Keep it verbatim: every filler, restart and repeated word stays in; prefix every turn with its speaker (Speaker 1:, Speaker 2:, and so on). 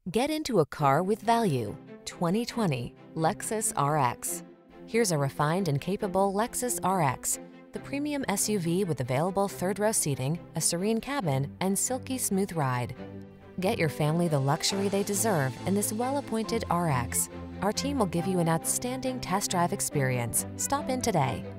Speaker 1: Get into a car with value. twenty twenty Lexus R X. Here's a refined and capable Lexus R X, the premium S U V with available third-row seating, a serene cabin, and silky smooth ride. Get your family the luxury they deserve in this well-appointed R X. Our team will give you an outstanding test drive experience. Stop in today.